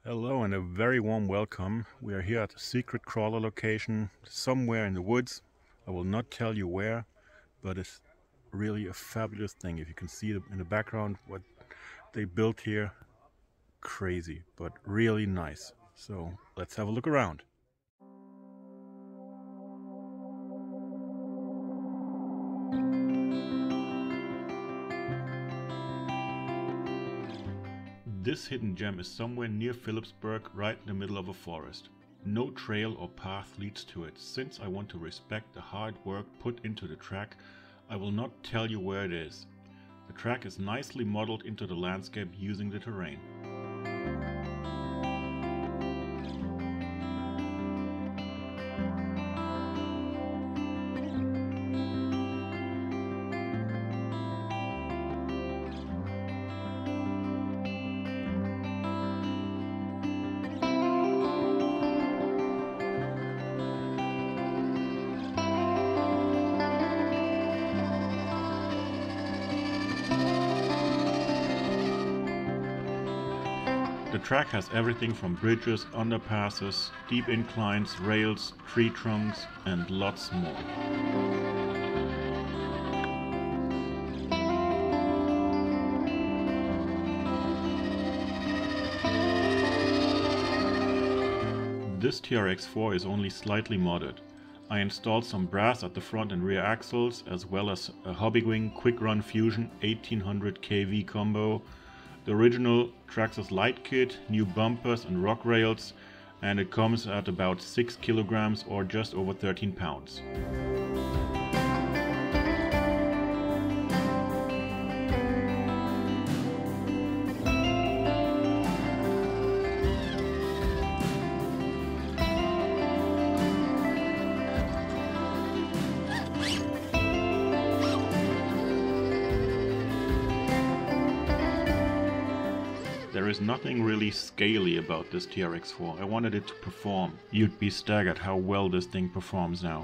Hello and a very warm welcome. We are here at a secret crawler location somewhere in the woods. I will not tell you where, but it's really a fabulous thing. If you can see in the background what they built here, crazy, but really nice. So let's have a look around. This hidden gem is somewhere near Philippsburg, right in the middle of a forest. No trail or path leads to it. Since I want to respect the hard work put into the track, I will not tell you where it is. The track is nicely modeled into the landscape using the terrain. The track has everything from bridges, underpasses, deep inclines, rails, tree trunks, and lots more. This TRX4 is only slightly modded. I installed some brass at the front and rear axles, as well as a Hobbywing Quick Run Fusion 1800 kV combo, the original TRAXXAS light kit, new bumpers and rock rails, and it comes at about 6 kilograms or just over 13 pounds. There is nothing really scaly about this TRX4. I wanted it to perform. You'd be staggered how well this thing performs now.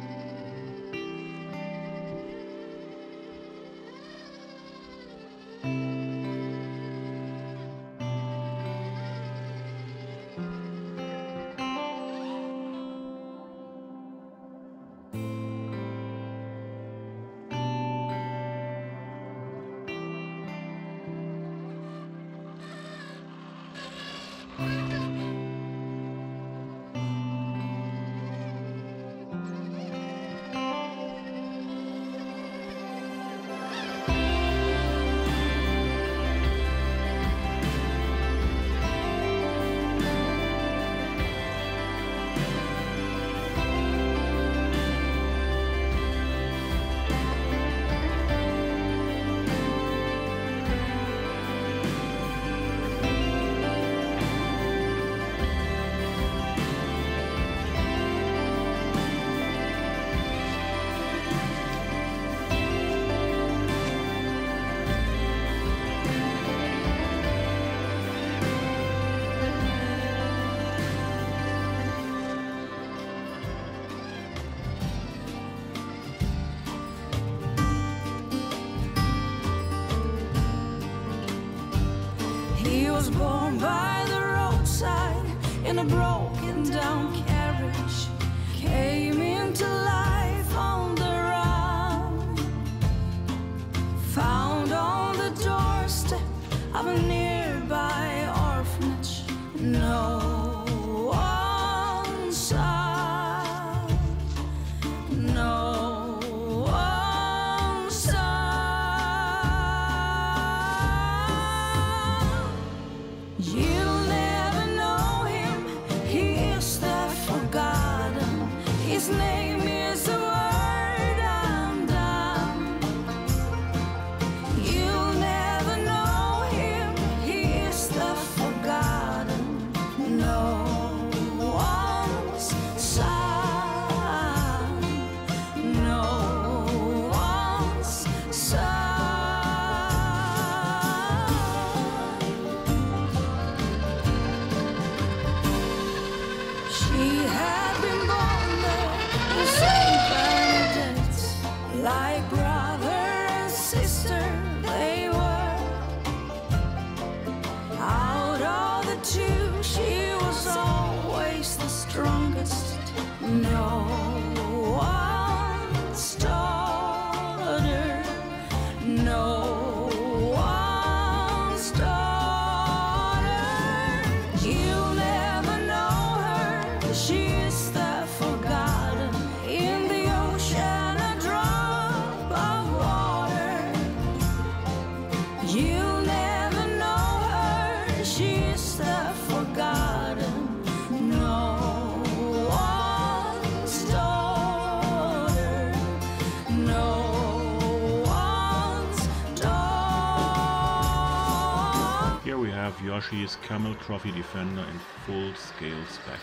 He was born by the roadside in a broken down carriage, came into life on the run, found on the doorstep of a nearby orphanage. No one saw, no one saw. You'll never know him, he is the forgotten. His name is have Yoshi's Camel Trophy Defender in full scale spec.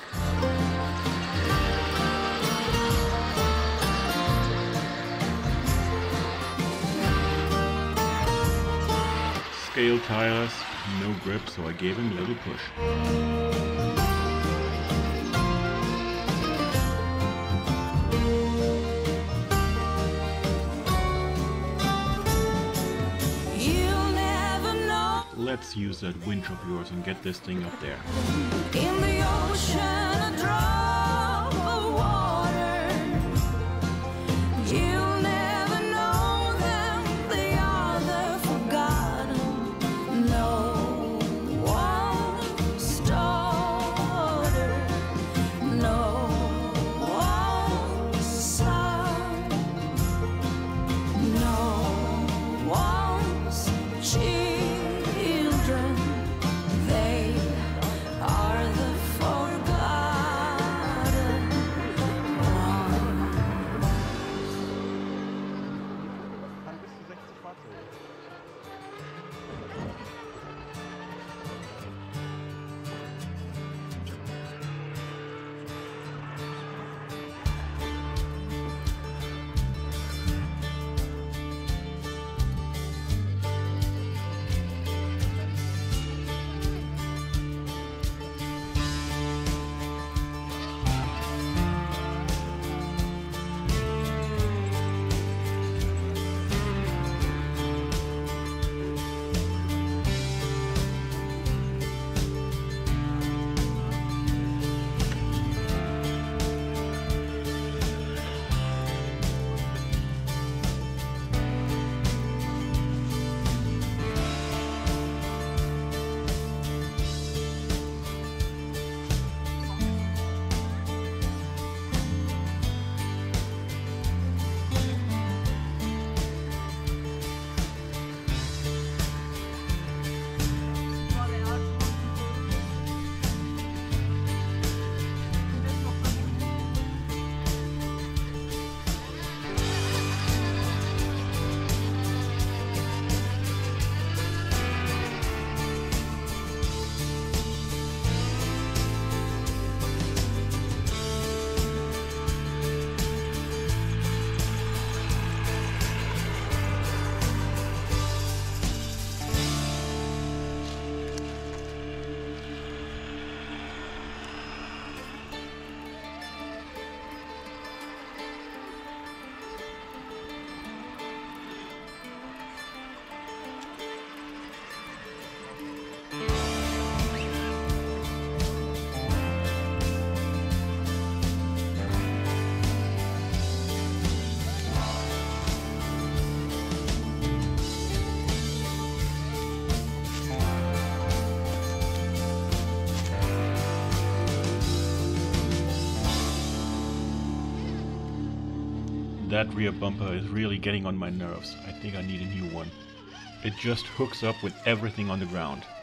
Scale tires, no grip, so I gave him a little push. Let's use that winch of yours and get this thing up there. In the ocean, a drop of water. You'll never know them, they are the forgotten. No one's daughter, no one's son, no one's child. That rear bumper is really getting on my nerves. I think I need a new one. It just hooks up with everything on the ground.